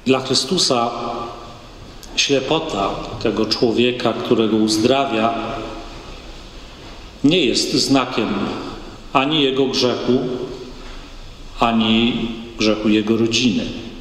Dla Chrystusa ślepota tego człowieka, którego uzdrawia, nie jest znakiem ani jego grzechu, ani grzechu jego rodziny.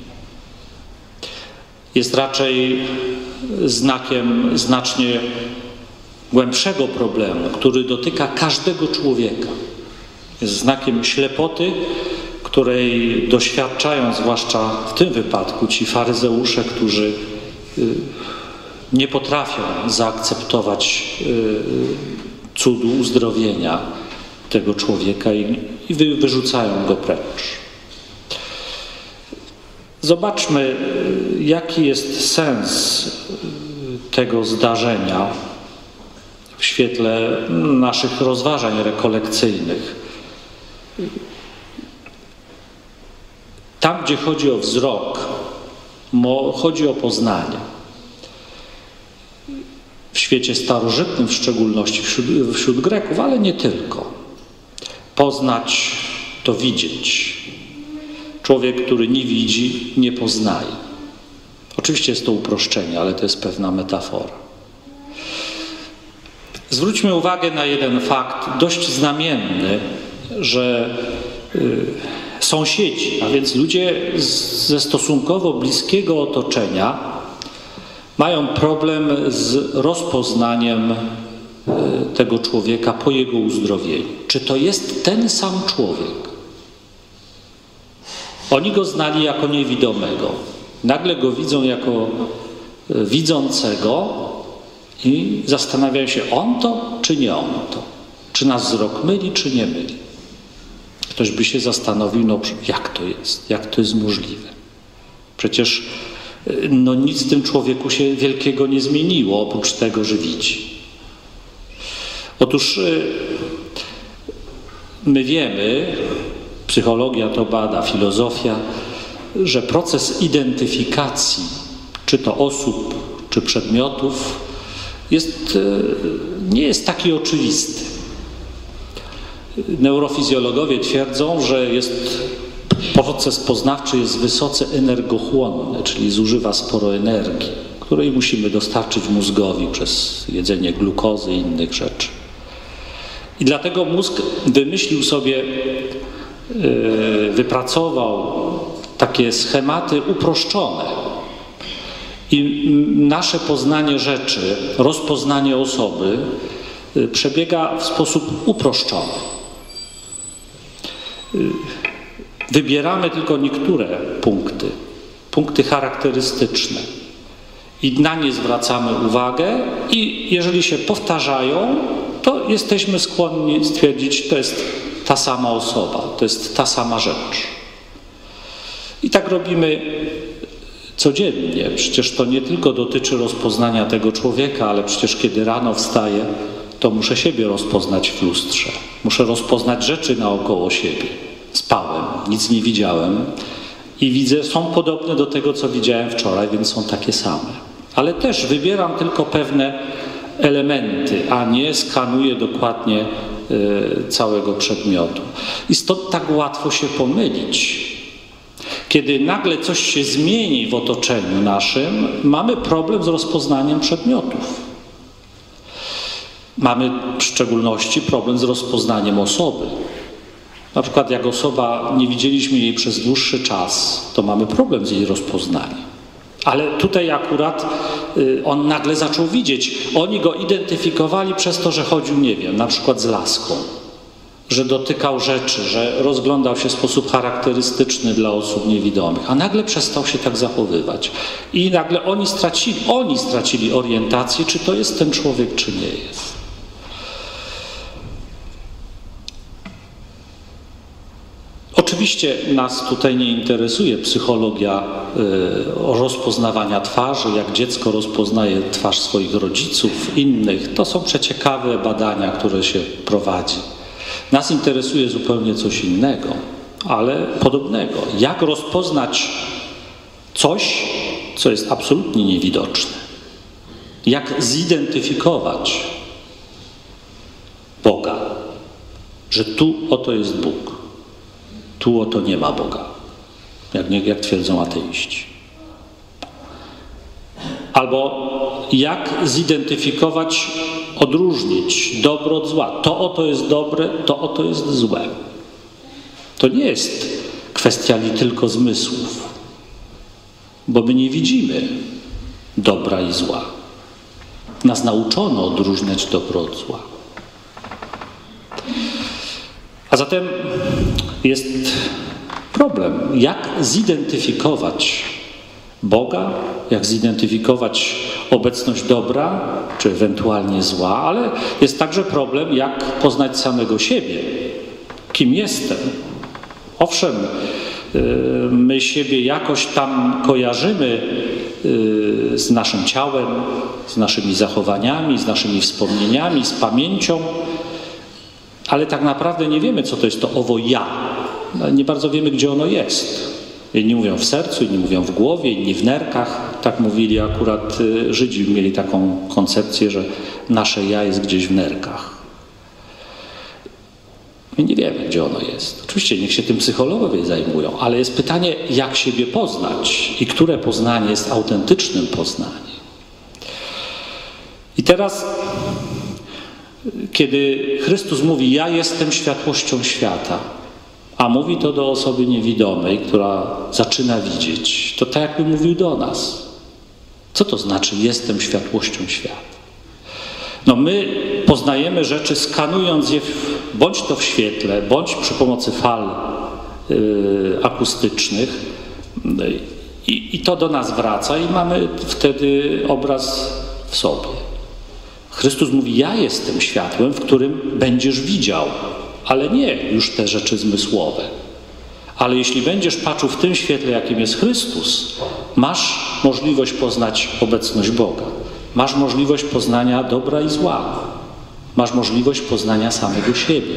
Jest raczej znakiem znacznie głębszego problemu, który dotyka każdego człowieka. Jest znakiem ślepoty, której doświadczają zwłaszcza w tym wypadku ci faryzeusze, którzy nie potrafią zaakceptować cudu uzdrowienia tego człowieka i wyrzucają go precz. Zobaczmy, jaki jest sens tego zdarzenia w świetle naszych rozważań rekolekcyjnych. Tam, gdzie chodzi o wzrok, chodzi o poznanie. W świecie starożytnym, w szczególności wśród Greków, ale nie tylko. Poznać to widzieć. Człowiek, który nie widzi, nie poznaje. Oczywiście jest to uproszczenie, ale to jest pewna metafora. Zwróćmy uwagę na jeden fakt dość znamienny, że sąsiedzi, a więc ludzie ze stosunkowo bliskiego otoczenia, mają problem z rozpoznaniem tego człowieka po jego uzdrowieniu. Czy to jest ten sam człowiek? Oni go znali jako niewidomego. Nagle go widzą jako widzącego i zastanawiają się, on to, czy nie on to? Czy nas wzrok myli, czy nie myli? Ktoś by się zastanowił, no jak to jest? Jak to jest możliwe? Przecież nic w tym człowieku się wielkiego nie zmieniło, oprócz tego, że widzi. Otóż my wiemy, psychologia to bada, filozofia, że proces identyfikacji, czy to osób, czy przedmiotów, nie jest taki oczywisty. Neurofizjologowie twierdzą, że proces poznawczy jest wysoce energochłonny, czyli zużywa sporo energii, której musimy dostarczyć mózgowi przez jedzenie glukozy i innych rzeczy. I dlatego mózg wymyślił sobie, wypracował takie schematy uproszczone. I nasze poznanie rzeczy, rozpoznanie osoby przebiega w sposób uproszczony. Wybieramy tylko niektóre punkty charakterystyczne i na nie zwracamy uwagę i jeżeli się powtarzają, to jesteśmy skłonni stwierdzić, to jest ta sama osoba, to jest ta sama rzecz. I tak robimy codziennie. Przecież to nie tylko dotyczy rozpoznania tego człowieka, ale przecież kiedy rano wstaję, to muszę siebie rozpoznać w lustrze. Muszę rozpoznać rzeczy naokoło siebie. Spałem, nic nie widziałem i widzę, są podobne do tego, co widziałem wczoraj, więc są takie same. Ale też wybieram tylko pewne elementy, a nie skanuję dokładnie całego przedmiotu. I stąd tak łatwo się pomylić. Kiedy nagle coś się zmieni w otoczeniu naszym, mamy problem z rozpoznaniem przedmiotów. Mamy w szczególności problem z rozpoznaniem osoby. Na przykład jak osoba, nie widzieliśmy jej przez dłuższy czas, to mamy problem z jej rozpoznaniem. Ale tutaj akurat on nagle zaczął widzieć. Oni go identyfikowali przez to, że chodził, nie wiem, na przykład z laską. Że dotykał rzeczy, że rozglądał się w sposób charakterystyczny dla osób niewidomych, a nagle przestał się tak zachowywać. I nagle oni stracili orientację, czy to jest ten człowiek, czy nie jest. Oczywiście nas tutaj nie interesuje psychologia rozpoznawania twarzy, jak dziecko rozpoznaje twarz swoich rodziców, innych. To są przeciekawe badania, które się prowadzi. Nas interesuje zupełnie coś innego, ale podobnego. Jak rozpoznać coś, co jest absolutnie niewidoczne? Jak zidentyfikować Boga? Że tu oto jest Bóg, tu oto nie ma Boga, jak twierdzą ateiści. Albo jak zidentyfikować, odróżnić dobro od zła. To oto jest dobre, to oto jest złe. To nie jest kwestia tylko zmysłów, bo my nie widzimy dobra i zła. Nas nauczono odróżniać dobro od zła. A zatem jest problem, jak zidentyfikować Boga, jak zidentyfikować obecność dobra, czy ewentualnie zła, ale jest także problem, jak poznać samego siebie. Kim jestem? Owszem, my siebie jakoś tam kojarzymy z naszym ciałem, z naszymi zachowaniami, z naszymi wspomnieniami, z pamięcią, ale tak naprawdę nie wiemy, co to jest to owo ja. Nie bardzo wiemy, gdzie ono jest. Jedni mówią w sercu, inni mówią w głowie, inni w nerkach. Tak mówili akurat Żydzi, mieli taką koncepcję, że nasze ja jest gdzieś w nerkach. My nie wiemy, gdzie ono jest. Oczywiście niech się tym psychologowie zajmują, ale jest pytanie, jak siebie poznać i które poznanie jest autentycznym poznaniem. I teraz, kiedy Chrystus mówi, ja jestem światłością świata, a mówi to do osoby niewidomej, która zaczyna widzieć, to tak jakby mówił do nas. Co to znaczy jestem światłością świata? No my poznajemy rzeczy skanując je bądź to w świetle, bądź przy pomocy fal akustycznych i to do nas wraca i mamy wtedy obraz w sobie. Chrystus mówi, ja jestem światłem, w którym będziesz widział, ale nie już te rzeczy zmysłowe. Ale jeśli będziesz patrzył w tym świetle, jakim jest Chrystus, masz możliwość poznać obecność Boga. Masz możliwość poznania dobra i zła. Masz możliwość poznania samego siebie.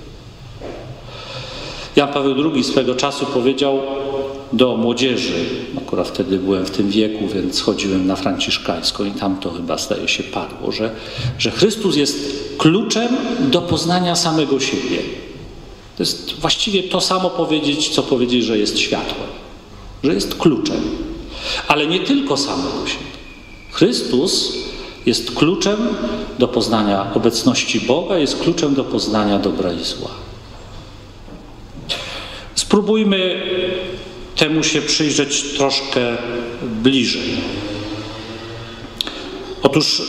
Jan Paweł II swego czasu powiedział do młodzieży, akurat wtedy byłem w tym wieku, więc chodziłem na franciszkańską i tam to chyba zdaje się padło, że Chrystus jest kluczem do poznania samego siebie. To jest właściwie to samo powiedzieć, co powiedzieć, że jest światłem. Że jest kluczem. Ale nie tylko samego siebie. Chrystus jest kluczem do poznania obecności Boga, jest kluczem do poznania dobra i zła. Spróbujmy temu się przyjrzeć troszkę bliżej. Otóż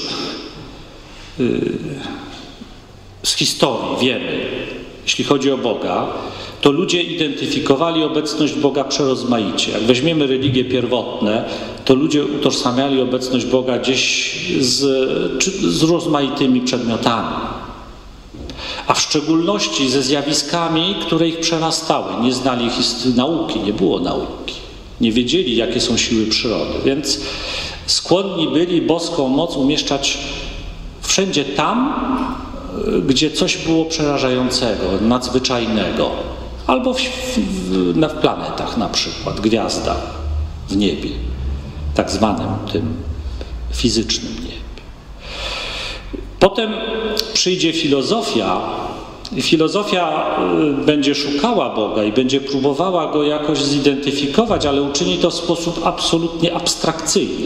z historii wiemy, jeśli chodzi o Boga, to ludzie identyfikowali obecność Boga przerozmaicie. Jak weźmiemy religie pierwotne, to ludzie utożsamiali obecność Boga gdzieś z rozmaitymi przedmiotami. A w szczególności ze zjawiskami, które ich przerastały. Nie znali nauki, nie było nauki. Nie wiedzieli, jakie są siły przyrody. Więc skłonni byli boską moc umieszczać wszędzie tam, gdzie coś było przerażającego, nadzwyczajnego. Albo w planetach na przykład, gwiazdach, w niebie. Tak zwanym tym fizycznym niebie. Potem przyjdzie filozofia i filozofia będzie szukała Boga i będzie próbowała Go jakoś zidentyfikować, ale uczyni to w sposób absolutnie abstrakcyjny.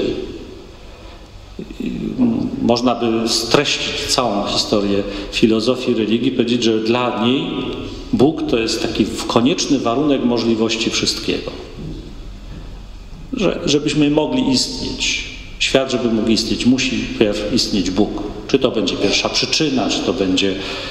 Można by streścić całą historię filozofii religii, powiedzieć, że dla niej Bóg to jest taki konieczny warunek możliwości wszystkiego. Żebyśmy mogli istnieć. Świat, żeby mógł istnieć, musi pierw istnieć Bóg. Czy to będzie pierwsza przyczyna, czy to będzie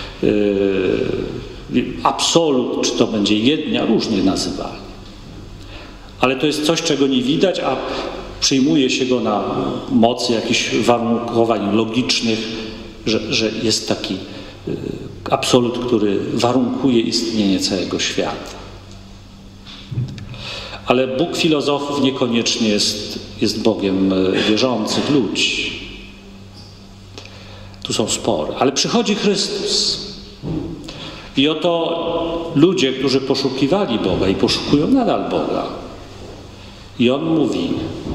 absolut, czy to będzie jedna, różnie nazywali. Ale to jest coś, czego nie widać, a przyjmuje się go na mocy jakichś warunkowań logicznych, że jest taki absolut, który warunkuje istnienie całego świata. Ale Bóg filozofów niekoniecznie jest Bogiem wierzących ludzi. Tu są spory. Ale przychodzi Chrystus. I oto ludzie, którzy poszukiwali Boga i poszukują nadal Boga. I On mówi,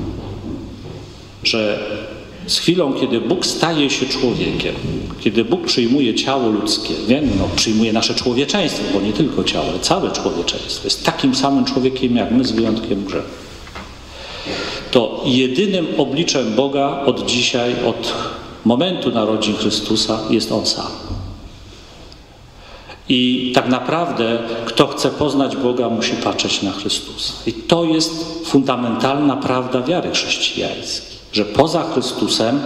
że z chwilą, kiedy Bóg staje się człowiekiem, kiedy Bóg przyjmuje ciało ludzkie, przyjmuje nasze człowieczeństwo, bo nie tylko ciało, ale całe człowieczeństwo, jest takim samym człowiekiem jak my, z wyjątkiem grzechu. to jedynym obliczem Boga od dzisiaj, od momentu narodzin Chrystusa jest On sam. I tak naprawdę, kto chce poznać Boga, musi patrzeć na Chrystusa. I to jest fundamentalna prawda wiary chrześcijańskiej, że poza Chrystusem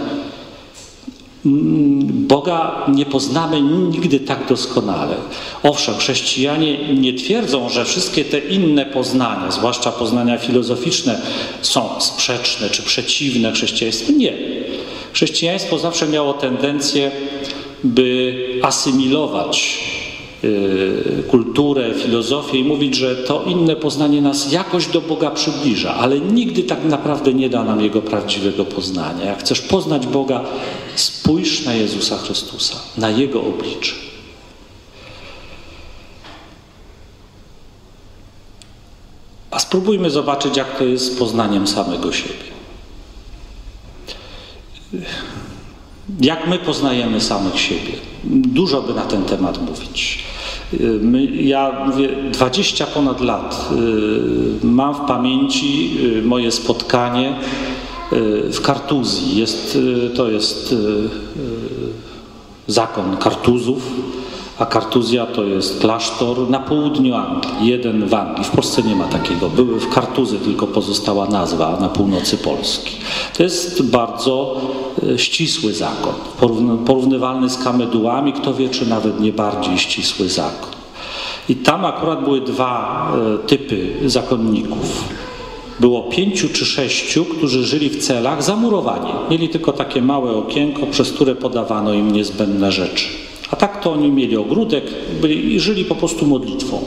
Boga nie poznamy nigdy tak doskonale. Owszem, chrześcijanie nie twierdzą, że wszystkie te inne poznania, zwłaszcza poznania filozoficzne, są sprzeczne czy przeciwne chrześcijaństwu. Nie. Chrześcijaństwo zawsze miało tendencję, by asymilować kulturę, filozofię i mówić, że to inne poznanie nas jakoś do Boga przybliża, ale nigdy tak naprawdę nie da nam Jego prawdziwego poznania. Jak chcesz poznać Boga, spójrz na Jezusa Chrystusa, na Jego oblicze. A spróbujmy zobaczyć, jak to jest z poznaniem samego siebie. Jak my poznajemy samych siebie? Dużo by na ten temat mówić. Ja mówię, 20 ponad lat mam w pamięci moje spotkanie w Kartuzji. To jest zakon Kartuzów, a Kartuzja to jest klasztor na południu Anglii, jeden w Anglii. W Polsce nie ma takiego. Były w Kartuzy, tylko pozostała nazwa na północy Polski. To jest bardzo ścisły zakon, porównywalny z kamedułami, kto wie, czy nawet nie bardziej ścisły zakon. I tam akurat były dwa typy zakonników. Było 5 czy 6, którzy żyli w celach zamurowani. Mieli tylko takie małe okienko, przez które podawano im niezbędne rzeczy. A tak to oni mieli ogródek i żyli po prostu modlitwą.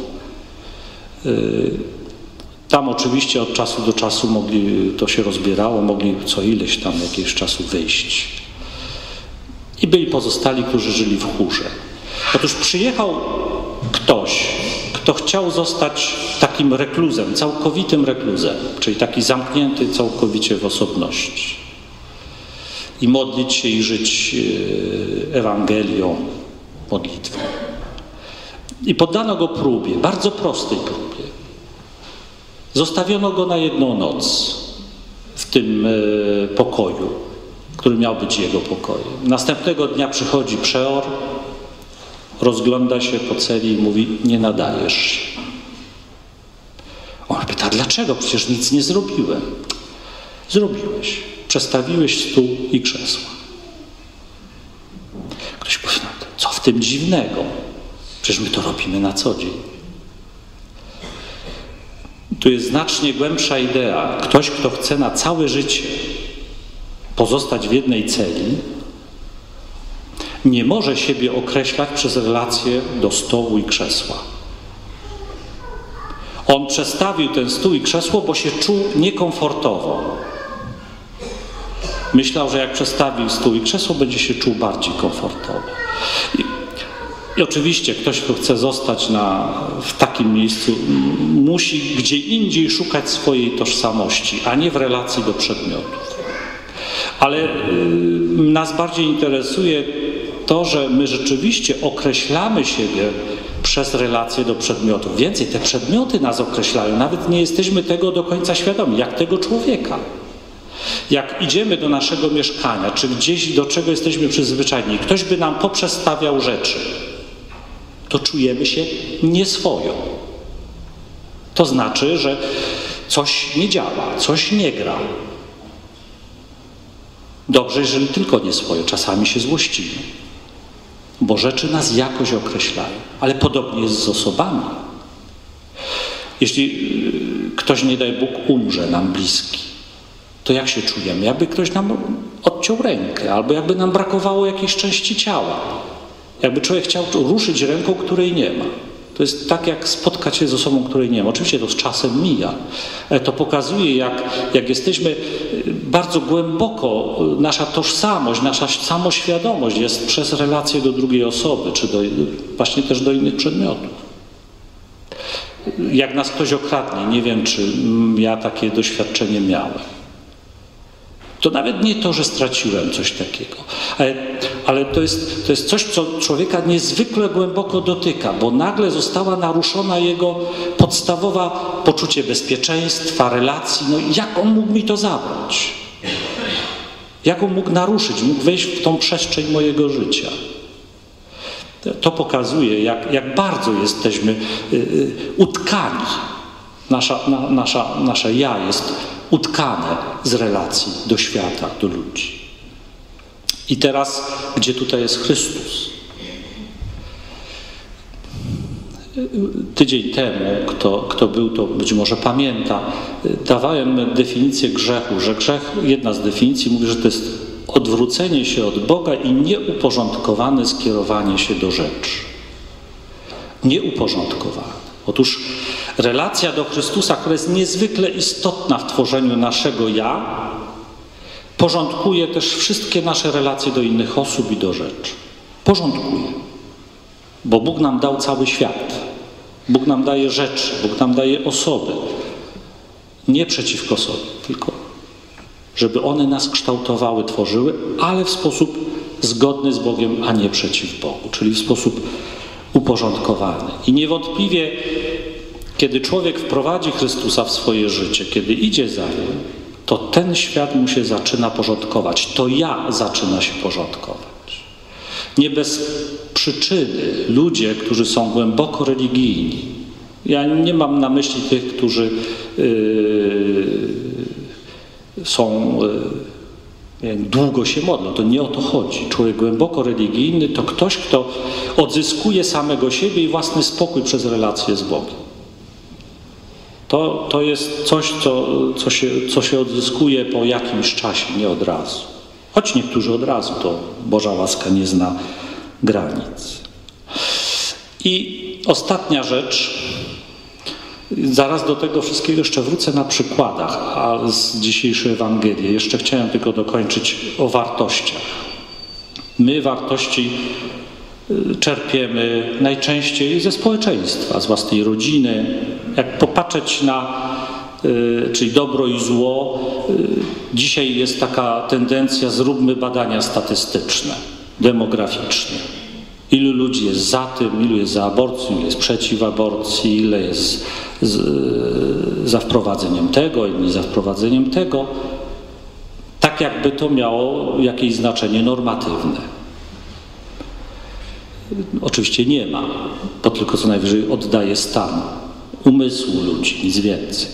Tam oczywiście od czasu do czasu to się rozbierało, mogli co ileś tam jakiegoś czasu wyjść. I byli pozostali, którzy żyli w chórze. Otóż przyjechał ktoś, kto chciał zostać takim rekluzem, całkowitym rekluzem, czyli taki zamknięty całkowicie w osobności. I modlić się i żyć Ewangelią, modlitwą. I poddano go próbie, bardzo prostej próbie. Zostawiono go na jedną noc w tym pokoju, który miał być jego pokojem. Następnego dnia przychodzi przeor, rozgląda się po celi i mówi: nie nadajesz się. On pyta: dlaczego? Przecież nic nie zrobiłem. Zrobiłeś. Przestawiłeś stół i krzesła. Ktoś powie: no, co w tym dziwnego? Przecież my to robimy na co dzień. Tu jest znacznie głębsza idea. Ktoś, kto chce na całe życie pozostać w jednej celi, nie może siebie określać przez relację do stołu i krzesła. On przestawił ten stół i krzesło, bo się czuł niekomfortowo. Myślał, że jak przestawił stół i krzesło, będzie się czuł bardziej komfortowo. I oczywiście ktoś, kto chce zostać w takim miejscu, musi gdzie indziej szukać swojej tożsamości, a nie w relacji do przedmiotów. Ale nas bardziej interesuje to, że my rzeczywiście określamy siebie przez relacje do przedmiotów. Więcej, te przedmioty nas określają. Nawet nie jesteśmy tego do końca świadomi, jak tego człowieka. Jak idziemy do naszego mieszkania, czy gdzieś, do czego jesteśmy przyzwyczajeni, ktoś by nam poprzestawiał rzeczy, to czujemy się nieswojo. To znaczy, że coś nie działa, coś nie gra. Dobrze, jeżeli tylko nieswojo. Czasami się złościmy, bo rzeczy nas jakoś określają. Ale podobnie jest z osobami. Jeśli ktoś, nie daj Bóg, umrze nam bliski, to jak się czujemy? Jakby ktoś nam odciął rękę, albo jakby nam brakowało jakiejś części ciała. Jakby człowiek chciał ruszyć ręką, której nie ma. To jest tak, jak spotkać się z osobą, której nie ma. Oczywiście to z czasem mija. To pokazuje, jak jesteśmy bardzo głęboko, nasza tożsamość, nasza samoświadomość jest przez relację do drugiej osoby, czy właśnie też do innych przedmiotów. Jak nas ktoś okradnie, nie wiem, czy ja takie doświadczenie miałem. To nawet nie to, że straciłem coś takiego, ale to jest coś, co człowieka niezwykle głęboko dotyka, bo nagle została naruszona jego podstawowa poczucie bezpieczeństwa, relacji. No jak on mógł mi to zabrać? Jak on mógł naruszyć, mógł wejść w tą przestrzeń mojego życia? To pokazuje, jak bardzo jesteśmy utkani. Nasze ja jest utkane z relacji do świata, do ludzi. I teraz, gdzie tutaj jest Chrystus? Tydzień temu, kto był, to być może pamięta, dawałem definicję grzechu, że grzech, jedna z definicji mówi, że to jest odwrócenie się od Boga i nieuporządkowane skierowanie się do rzeczy. Nieuporządkowane. Otóż relacja do Chrystusa, która jest niezwykle istotna w tworzeniu naszego ja, porządkuje też wszystkie nasze relacje do innych osób i do rzeczy. Porządkuje. Bo Bóg nam dał cały świat. Bóg nam daje rzeczy, Bóg nam daje osoby. Nie przeciwko sobie, tylko żeby one nas kształtowały, tworzyły, ale w sposób zgodny z Bogiem, a nie przeciw Bogu, czyli w sposób uporządkowany. I niewątpliwie, kiedy człowiek wprowadzi Chrystusa w swoje życie, kiedy idzie za Nim, to ten świat mu się zaczyna porządkować. To ja zaczyna się porządkować. Nie bez przyczyny ludzie, którzy są głęboko religijni, ja nie mam na myśli tych, którzy są długo się modlą, to nie o to chodzi. Człowiek głęboko religijny to ktoś, kto odzyskuje samego siebie i własny spokój przez relację z Bogiem. To jest coś, co się odzyskuje po jakimś czasie, nie od razu. Choć niektórzy od razu, to Boża łaska nie zna granic. I ostatnia rzecz, zaraz do tego wszystkiego jeszcze wrócę na przykładach z dzisiejszej Ewangelii. Jeszcze chciałem tylko dokończyć o wartościach. My wartości czerpiemy najczęściej ze społeczeństwa, z własnej rodziny. Jak popatrzeć na, czyli dobro i zło, dzisiaj jest taka tendencja, zróbmy badania statystyczne, demograficzne. Ilu ludzi jest za tym, ilu jest za aborcją, ilu jest przeciw aborcji, ile jest za wprowadzeniem tego, inni za wprowadzeniem tego. Tak jakby to miało jakieś znaczenie normatywne. Oczywiście nie ma, bo tylko co najwyżej oddaje stan umysłu ludzi, nic więcej.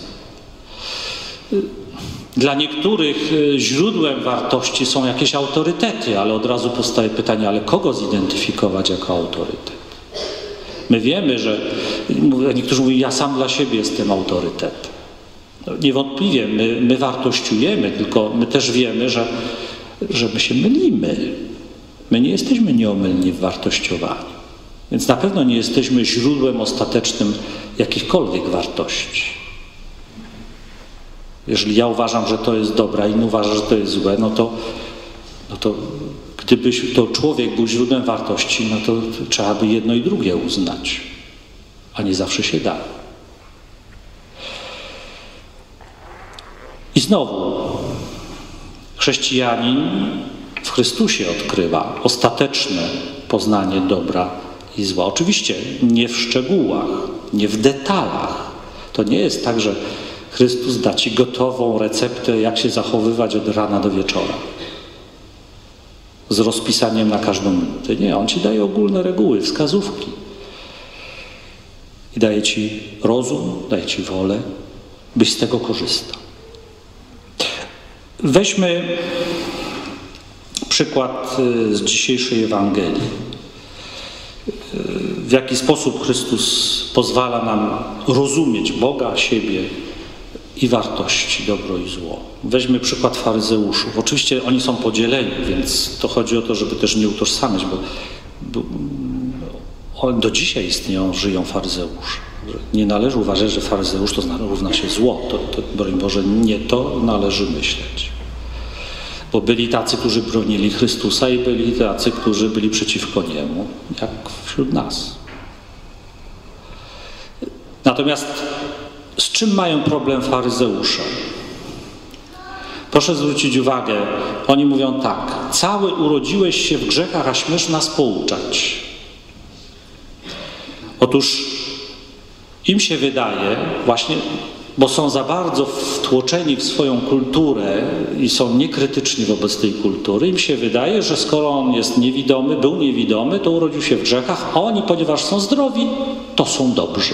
Dla niektórych źródłem wartości są jakieś autorytety, ale od razu powstaje pytanie, ale kogo zidentyfikować jako autorytet? My wiemy, że niektórzy mówią, ja sam dla siebie jestem autorytetem. No, niewątpliwie my wartościujemy, tylko my też wiemy, że my się mylimy. My nie jesteśmy nieomylni w wartościowaniu. Więc na pewno nie jesteśmy źródłem ostatecznym jakichkolwiek wartości. Jeżeli ja uważam, że to jest dobre, a inny uważa, że to jest złe, no to gdyby to człowiek był źródłem wartości, no to trzeba by jedno i drugie uznać, a nie zawsze się da. I znowu chrześcijanin w Chrystusie odkrywa ostateczne poznanie dobra i zła. Oczywiście nie w szczegółach, nie w detalach. To nie jest tak, że Chrystus da ci gotową receptę, jak się zachowywać od rana do wieczora. Z rozpisaniem na każdą minutę. Nie, On ci daje ogólne reguły, wskazówki. I daje ci rozum, daje ci wolę, byś z tego korzystał. Weźmy przykład z dzisiejszej Ewangelii. W jaki sposób Chrystus pozwala nam rozumieć Boga, siebie i wartości, dobro i zło. Weźmy przykład faryzeuszów. Oczywiście oni są podzieleni, więc to chodzi o to, żeby też nie utożsamiać, bo do dzisiaj istnieją, żyją faryzeusze. Nie należy uważać, że faryzeusz to równa się zło. To broń Boże, nie to należy myśleć. Bo byli tacy, którzy bronili Chrystusa i byli tacy, którzy byli przeciwko Niemu, jak wśród nas. Natomiast z czym mają problem faryzeusze? Proszę zwrócić uwagę, oni mówią tak: cały urodziłeś się w grzechach, a śmiesz nas pouczać. Otóż im się wydaje, właśnie, bo są za bardzo wtłoczeni w swoją kulturę i są niekrytyczni wobec tej kultury, im się wydaje, że skoro on jest niewidomy, był niewidomy, to urodził się w grzechach, a oni, ponieważ są zdrowi, to są dobrzy.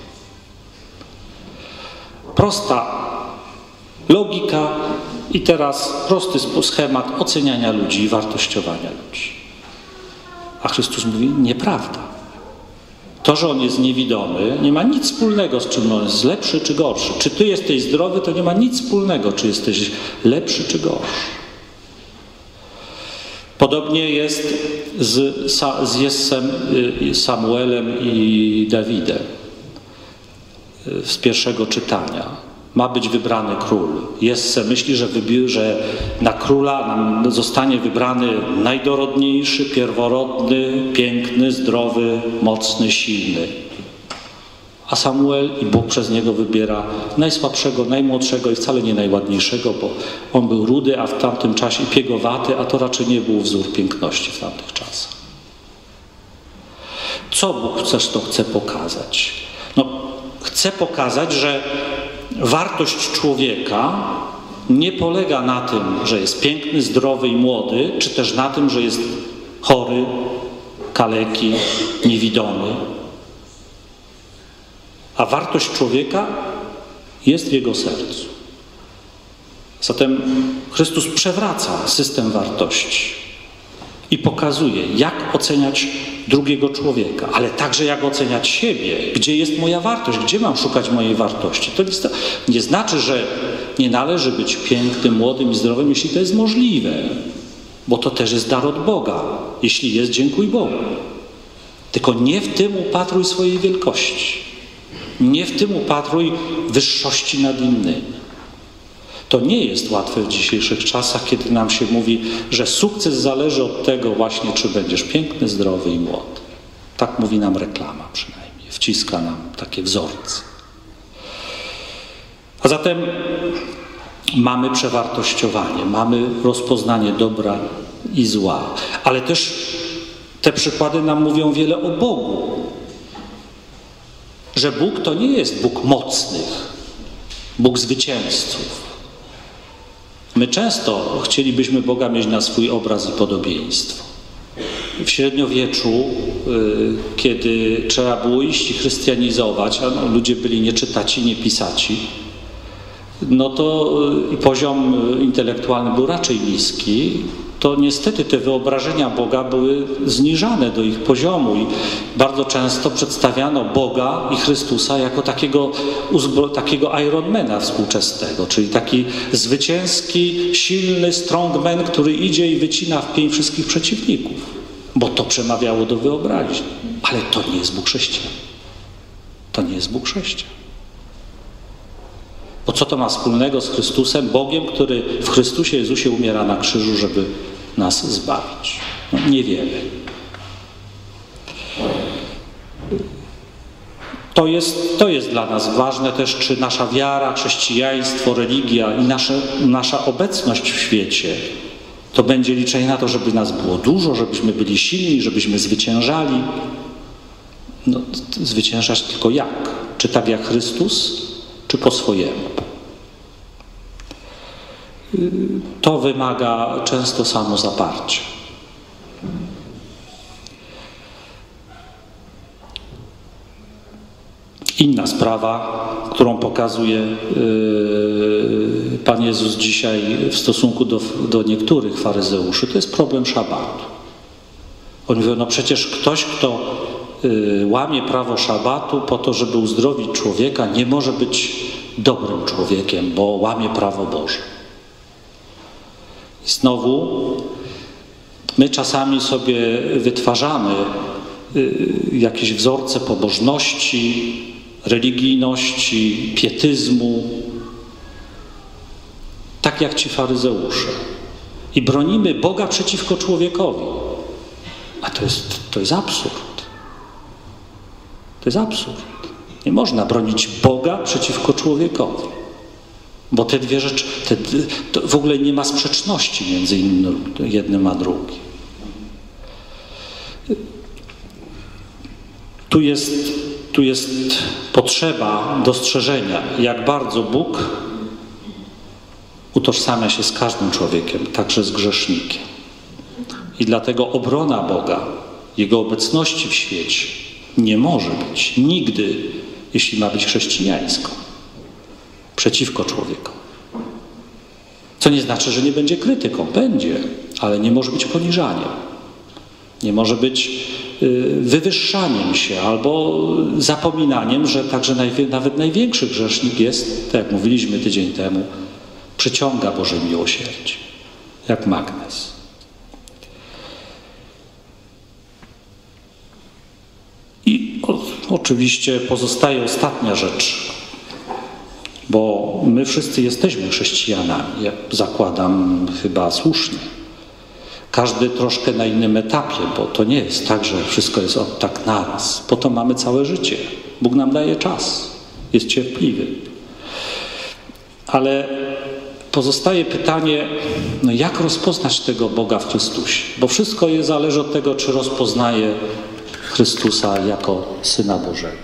Prosta logika i teraz prosty schemat oceniania ludzi i wartościowania ludzi. A Chrystus mówi: nieprawda. To, że on jest niewidomy, nie ma nic wspólnego z czym on jest lepszy czy gorszy. Czy ty jesteś zdrowy, to nie ma nic wspólnego, czy jesteś lepszy czy gorszy. Podobnie jest z Jessem, Samuelem i Dawidem z pierwszego czytania. Ma być wybrany król. Jesse myśli, że na króla zostanie wybrany najdorodniejszy, pierworodny, piękny, zdrowy, mocny, silny. A Samuel i Bóg przez niego wybiera najsłabszego, najmłodszego i wcale nie najładniejszego, bo on był rudy, a w tamtym czasie i piegowaty, a to raczej nie był wzór piękności w tamtych czasach. Co Bóg chce pokazać? No, chce pokazać, że wartość człowieka nie polega na tym, że jest piękny, zdrowy i młody, czy też na tym, że jest chory, kaleki, niewidomy. A wartość człowieka jest w jego sercu. Zatem Chrystus przewraca system wartości i pokazuje, jak oceniać drugiego człowieka, ale także jak oceniać siebie. Gdzie jest moja wartość? Gdzie mam szukać mojej wartości? To nie znaczy, że nie należy być pięknym, młodym i zdrowym, jeśli to jest możliwe, bo to też jest dar od Boga. Jeśli jest, dziękuj Bogu. Tylko nie w tym upatruj swojej wielkości. Nie w tym upatruj wyższości nad innymi. To nie jest łatwe w dzisiejszych czasach, kiedy nam się mówi, że sukces zależy od tego właśnie, czy będziesz piękny, zdrowy i młody. Tak mówi nam reklama przynajmniej. Wciska nam takie wzorce. A zatem mamy przewartościowanie, mamy rozpoznanie dobra i zła. Ale też te przykłady nam mówią wiele o Bogu. Że Bóg to nie jest Bóg mocnych, Bóg zwycięzców. My często chcielibyśmy Boga mieć na swój obraz i podobieństwo. W średniowieczu, kiedy trzeba było iść i chrystianizować, a ludzie byli nieczytaci, niepisaci, no to poziom intelektualny był raczej niski, to niestety te wyobrażenia Boga były zniżane do ich poziomu i bardzo często przedstawiano Boga i Chrystusa jako takiego Ironmana współczesnego, czyli taki zwycięski, silny strongman, który idzie i wycina w pień wszystkich przeciwników, bo to przemawiało do wyobraźni. Ale to nie jest Bóg chrześcijan. To nie jest Bóg chrześcijan. Bo co to ma wspólnego z Chrystusem, Bogiem, który w Chrystusie Jezusie umiera na krzyżu, żeby nas zbawić? No, niewiele. To jest dla nas ważne też, czy nasza wiara, chrześcijaństwo, religia i nasza obecność w świecie to będzie liczenie na to, żeby nas było dużo, żebyśmy byli silni, żebyśmy zwyciężali. No, zwyciężać tylko jak? Czy tak jak Chrystus, czy po swojemu? To wymaga często samozaparcia. Inna sprawa, którą pokazuje Pan Jezus dzisiaj w stosunku do niektórych faryzeuszy, to jest problem szabatu. Oni mówią, no przecież ktoś, kto łamie prawo szabatu po to, żeby uzdrowić człowieka, nie może być dobrym człowiekiem, bo łamie prawo Boże. I znowu my czasami sobie wytwarzamy jakieś wzorce pobożności, religijności, pietyzmu, tak jak ci faryzeusze. I bronimy Boga przeciwko człowiekowi. A to jest absurd. To jest absurd. Nie można bronić Boga przeciwko człowiekowi. Bo te dwie rzeczy, to w ogóle nie ma sprzeczności między jednym a drugim. Tu jest potrzeba dostrzeżenia, jak bardzo Bóg utożsamia się z każdym człowiekiem, także z grzesznikiem. I dlatego obrona Boga, Jego obecności w świecie nie może być nigdy, jeśli ma być chrześcijańską, przeciwko człowiekowi. Co nie znaczy, że nie będzie krytyką. Będzie, ale nie może być poniżaniem. Nie może być wywyższaniem się albo zapominaniem, że także nawet największy grzesznik jest, tak jak mówiliśmy tydzień temu, przyciąga Boże miłosierdzie, jak magnes. I oczywiście pozostaje ostatnia rzecz, bo my wszyscy jesteśmy chrześcijanami, ja zakładam chyba słusznie. Każdy troszkę na innym etapie, bo to nie jest tak, że wszystko jest tak naraz. Po to mamy całe życie. Bóg nam daje czas, jest cierpliwy. Ale pozostaje pytanie, no jak rozpoznać tego Boga w Chrystusie? Bo wszystko zależy od tego, czy rozpoznaje Chrystusa jako Syna Bożego.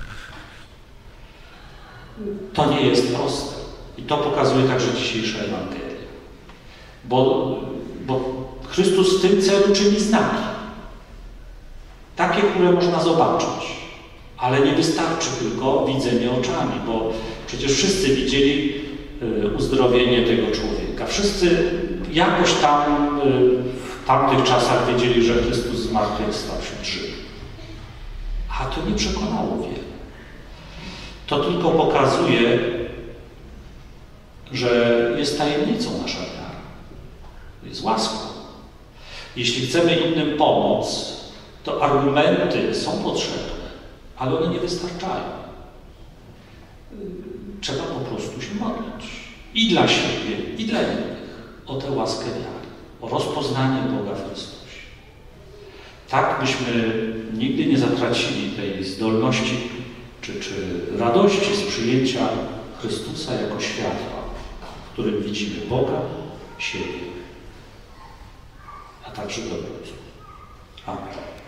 To nie jest proste. I to pokazuje także dzisiejsza Ewangelia. Bo Chrystus w tym celu czyni znaki. Takie, które można zobaczyć. Ale nie wystarczy tylko widzenie oczami, bo przecież wszyscy widzieli uzdrowienie tego człowieka. Wszyscy jakoś tam w tamtych czasach wiedzieli, że Chrystus zmartwychwstał wśród Żydów. A to nie przekonało wielu. To tylko pokazuje, że jest tajemnicą nasza wiara. Jest łaską. Jeśli chcemy innym pomóc, to argumenty są potrzebne, ale one nie wystarczają. Trzeba po prostu się modlić. I dla siebie, i dla innych. O tę łaskę wiary. O rozpoznanie Boga w Chrystusie. Tak byśmy nigdy nie zatracili tej zdolności czy radości z przyjęcia Chrystusa jako światła, w którym widzimy Boga, siebie, a także dobro. Amen.